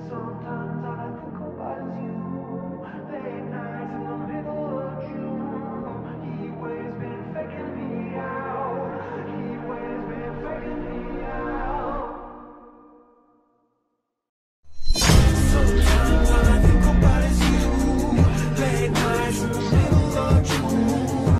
Sometimes all I think about is you. Late nights in the middle